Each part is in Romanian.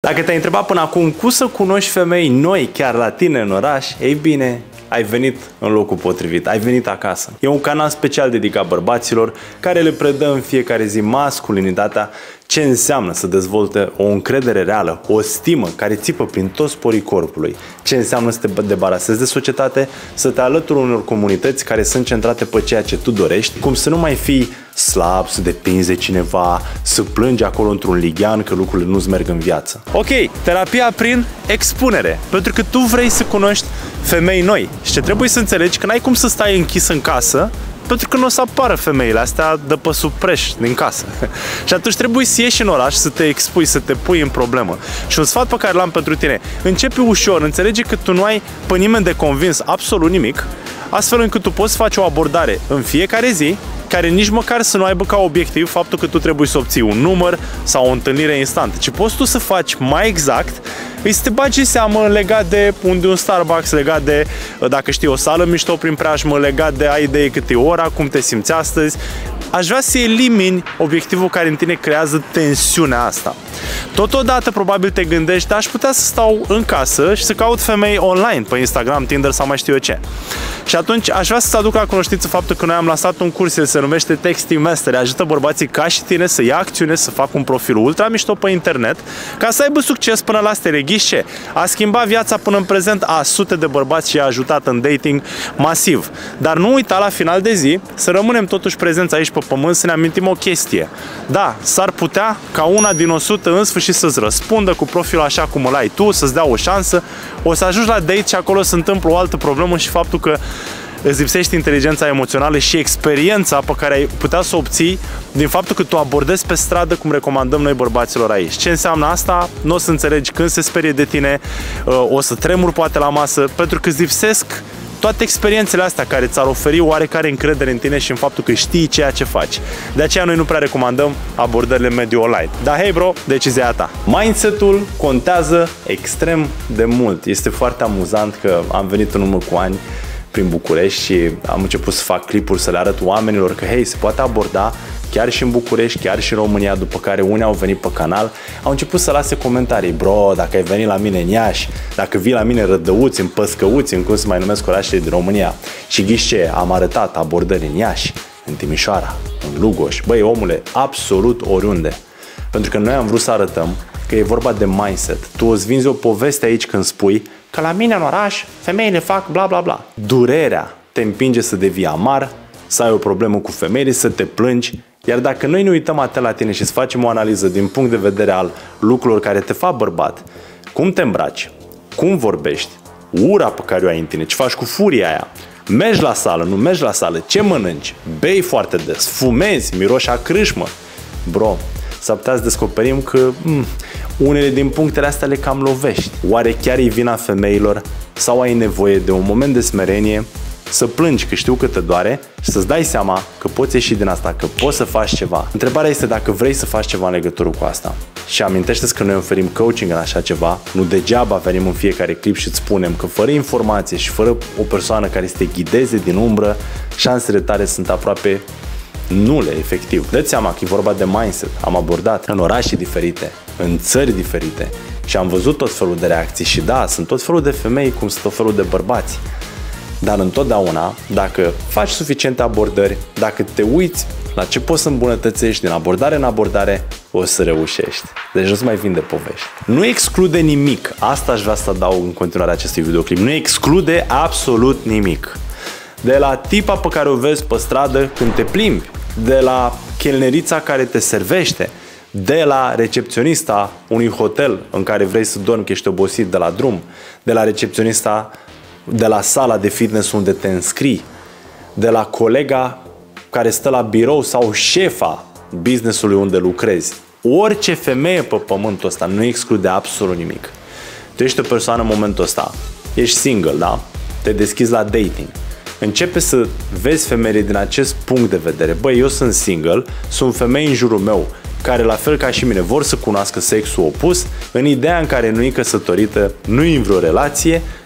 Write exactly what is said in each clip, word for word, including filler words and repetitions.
Dacă te-ai întrebat până acum cum să cunoști femei noi chiar la tine în oraș, ei bine, ai venit în locul potrivit, ai venit acasă. E un canal special dedicat bărbaților care le predă în fiecare zi masculinitatea, ce înseamnă să dezvolte o încredere reală, o stimă care țipă prin toți porii corpului, ce înseamnă să te debarasezi de societate, să te alături unor comunități care sunt centrate pe ceea ce tu dorești, cum să nu mai fii slab, să depinzi de cineva, să plângi acolo într-un lighean că lucrurile nu-ți merg în viață. Ok, terapia prin expunere, pentru că tu vrei să cunoști femei noi și ce trebuie să înțelegi că n-ai cum să stai închis în casă, pentru că nu o să apară femeile astea de pe sub preș din casă. Și atunci trebuie să ieși în oraș, să te expui, să te pui în problemă. Și un sfat pe care l-am pentru tine, începe ușor, înțelege că tu nu ai pe nimeni de convins absolut nimic, astfel încât tu poți face o abordare în fiecare zi, care nici măcar să nu aibă ca obiectiv faptul că tu trebuie să obții un număr sau o întâlnire instantă, ci poți tu să faci mai exact, îi să te bagi seamă legat de unde un Starbucks, legat de, dacă știi, o sală mișto prin preajmă, legat de ai idee cât e ora, cum te simți astăzi. Aș vrea să elimini obiectivul care în tine creează tensiunea asta. Totodată probabil te gândești, dar aș putea să stau în casă și să caut femei online pe Instagram, Tinder sau mai știu eu ce. Și atunci aș vrea să-ți aduc la cunoștință faptul că noi am lansat un curs, el se numește Texting Mastery, ajută bărbații ca și tine să ia acțiune, să facă un profil ultra mișto pe internet, ca să aibă succes până la stere. Ghiși ce? A schimbat viața până în prezent a sute de bărbați și i-a ajutat în dating masiv. Dar nu uita la final de zi să rămânem totuși prezenți aici pe pământ, să ne amintim o chestie. Da, s-ar putea ca una din o sută în sfârșit să-ți răspundă cu profilul așa cum îl ai tu, să-ți dea o șansă, o să ajungi la date și acolo se întâmplă o altă problemă și faptul că îți lipsește inteligența emoțională și experiența pe care ai putea să o obții din faptul că tu abordezi pe stradă cum recomandăm noi bărbaților aici. Ce înseamnă asta? Nu o să înțelegi când se sperie de tine, o să tremuri poate la masă, pentru că îți lipsesc toate experiențele astea care ți-ar oferi oarecare încredere în tine și în faptul că știi ceea ce faci. De aceea noi nu prea recomandăm abordările mediu online. Dar hei bro, decizia a ta. Mindset-ul contează extrem de mult. Este foarte amuzant că am venit în urmă cu ani prin București și am început să fac clipuri să le arăt oamenilor că hei, se poate aborda chiar și în București, chiar și în România, după care unii au venit pe canal, au început să lase comentarii. Bro, dacă ai venit la mine în Iași, dacă vii la mine în Rădăuți, în Păscăuți, în cum se mai numesc orașele din România, și ghiși ce, am arătat abordări în Iași, în Timișoara, în Lugoș, băi omule, absolut oriunde. Pentru că noi am vrut să arătăm că e vorba de mindset. Tu îți vinzi o poveste aici când spui că la mine în oraș femeile fac bla bla bla. Durerea te împinge să devii amar, să ai o problemă cu femeile, să te plângi. Iar dacă noi ne uităm atent la tine și să facem o analiză din punct de vedere al lucrurilor care te fac bărbat, cum te îmbraci, cum vorbești, ura pe care o ai în tine, ce faci cu furia aia, mergi la sală, nu mergi la sală, ce mănânci, bei foarte des, fumezi, miroși a crâșmă, bro, s-ar putea să descoperim că mm, unele din punctele astea le cam lovești. Oare chiar e vina femeilor sau ai nevoie de un moment de smerenie, să plângi că știu că te doare și să-ți dai seama că poți ieși din asta, că poți să faci ceva. Întrebarea este dacă vrei să faci ceva în legătură cu asta. Și amintește-ți că noi oferim coaching în așa ceva, nu degeaba venim în fiecare clip și îți spunem că fără informație și fără o persoană care să te ghideze din umbră, șansele tale sunt aproape nule, efectiv. Dă-ți seama că e vorba de mindset. Am abordat în orașe diferite, în țări diferite și am văzut tot felul de reacții și da, sunt tot felul de femei cum sunt tot felul de bărbați. Dar întotdeauna, dacă faci suficiente abordări, dacă te uiți la ce poți să îmbunătățești din abordare în abordare, o să reușești. Deci nu-ți mai vinde povești. Nu exclude nimic. Asta aș vrea să adaug în continuarea acestui videoclip. Nu exclude absolut nimic. De la tipa pe care o vezi pe stradă când te plimbi, de la chelnerița care te servește, de la recepționista unui hotel în care vrei să dormi că ești obosit de la drum, de la recepționista de la sala de fitness unde te înscrii, de la colega care stă la birou sau șefa business-ului unde lucrezi. Orice femeie pe pământul ăsta, nu exclude absolut nimic. Tu ești o persoană în momentul ăsta, ești single, da? Te deschizi la dating. Începe să vezi femeile din acest punct de vedere. Băi, eu sunt single, sunt femei în jurul meu care, la fel ca și mine, vor să cunoască sexul opus, în ideea în care nu e căsătorită, nu e în vreo relație,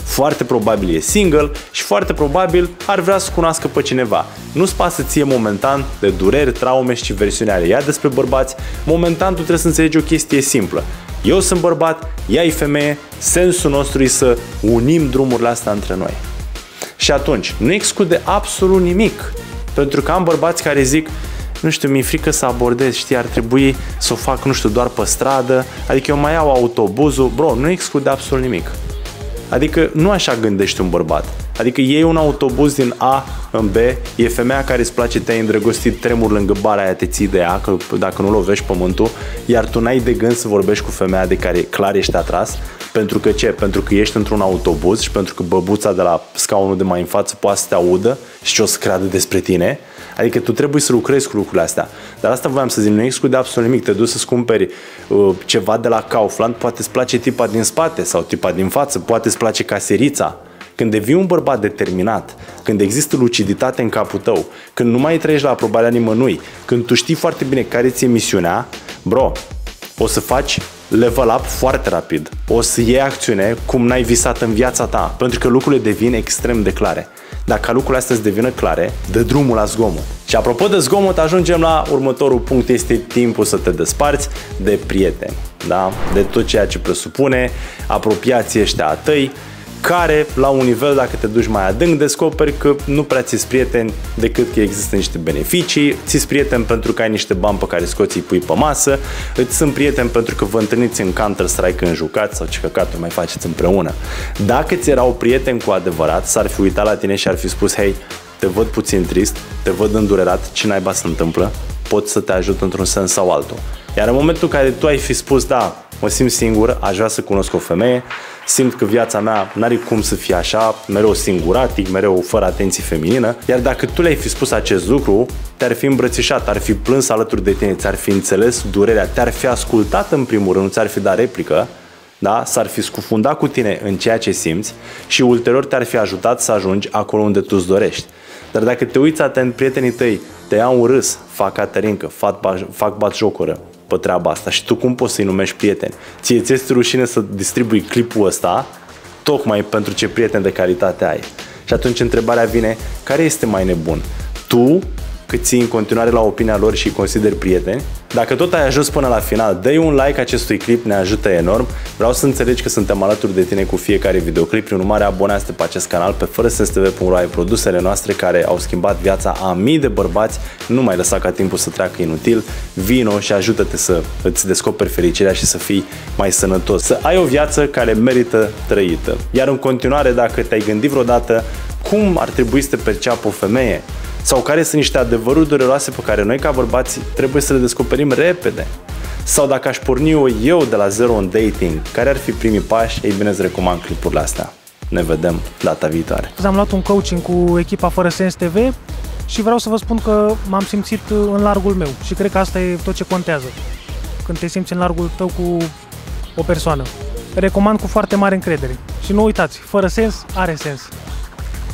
Foarte probabil e single și foarte probabil ar vrea să cunoască pe cineva. Nu-ți pasă ție momentan de dureri, traume și versiuni ale ea despre bărbați. Momentan tu trebuie să înțelegi o chestie simplă. Eu sunt bărbat, ea e femeie, sensul nostru e să unim drumurile astea între noi. Și atunci, nu exclude absolut nimic. Pentru că am bărbați care zic, nu știu, mi-e frică să abordez, știi, ar trebui să o fac, nu știu, doar pe stradă, adică eu mai iau autobuzul, bro, nu exclude absolut nimic. Adică nu așa gândești un bărbat. Adică iei un autobuz din A în B, e femeia care îți place, te-ai îndrăgostit, tremuri lângă bara aia, te ții de ea, că dacă nu lovești pământul, iar tu n-ai de gând să vorbești cu femeia de care clar ești atras. Pentru că ce? Pentru că ești într-un autobuz și pentru că băbuța de la scaunul de mai în față poate să te audă și ce o să creadă despre tine. Adică tu trebuie să lucrezi cu lucrurile astea. Dar asta voiam să zic, nu exclude absolut nimic. Te duci să-ți cumperi uh, ceva de la Kaufland, poate îți place tipa din spate sau tipa din față, poate îți place caserița. Când devii un bărbat determinat, când există luciditate în capul tău, când nu mai treci la aprobarea nimănui, când tu știi foarte bine care ți-e misiunea, bro, o să faci level up foarte rapid. O să iei acțiune cum n-ai visat în viața ta, pentru că lucrurile devin extrem de clare. Dacă lucrurile astea îți devină clare, dă drumul la zgomot. Și apropo de zgomot, ajungem la următorul punct, este timpul să te desparți de prieteni, da? De tot ceea ce presupune apropiații ăștia a tăi, care, la un nivel, dacă te duci mai adânc, descoperi că nu prea ți-s prieteni decât că există niște beneficii, ți-s prieteni pentru că ai niște bani pe care scoți, îi pui pe masă, îți sunt prieteni pentru că vă întâlniți în Counter-Strike când jucați sau ce căcaturi mai faceți împreună. Dacă ți erau prieteni cu adevărat, s-ar fi uitat la tine și ar fi spus, hei, te văd puțin trist, te văd îndurerat, ce naiba se întâmplă, pot să te ajut într-un sens sau altul. Iar în momentul în care tu ai fi spus, da, mă simt singur, aș vrea să cunosc o femeie, simt că viața mea n-are cum să fie așa, mereu singuratic, mereu fără atenție feminină, iar dacă tu le-ai fi spus acest lucru, te-ar fi îmbrățișat, ar fi plâns alături de tine, ți-ar fi înțeles durerea, te-ar fi ascultat în primul rând, nu ți-ar fi dat replică, da? S-ar fi scufundat cu tine în ceea ce simți și ulterior te-ar fi ajutat să ajungi acolo unde tu îți dorești. Dar dacă te uiți atent, prietenii tăi te iau în râs, fac caterincă, fac, fac batjocură pe treaba asta și tu cum poți să-i numești prieteni? Ție ți-este rușine să distribui clipul ăsta tocmai pentru ce prieteni de calitate ai. Și atunci întrebarea vine, care este mai nebun? Tu, cât ții în continuare la opinia lor și îi consideri prieteni? Dacă tot ai ajuns până la final, dă-i un like acestui clip, ne ajută enorm. Vreau să înțelegi că suntem alături de tine cu fiecare videoclip. Prin urmare, abonează-te pe acest canal pe fără sens t v punct ro, ai produsele noastre care au schimbat viața a mii de bărbați. Nu mai lăsa ca timpul să treacă inutil. Vino și ajută-te să îți descoperi fericirea și să fii mai sănătos. Să ai o viață care merită trăită. Iar în continuare, dacă te-ai gândit vreodată cum ar trebui să te perceapă o femeie, sau care sunt niște adevăruri dureroase pe care noi ca bărbați trebuie să le descoperim repede, sau dacă aș porni eu de la zero în dating, care ar fi primii pași, ei bine îți recomand clipurile astea. Ne vedem data viitoare. Am luat un coaching cu echipa Fără Sens T V și vreau să vă spun că m-am simțit în largul meu și cred că asta e tot ce contează, când te simți în largul tău cu o persoană. Recomand cu foarte mare încredere și nu uitați, Fără Sens are sens.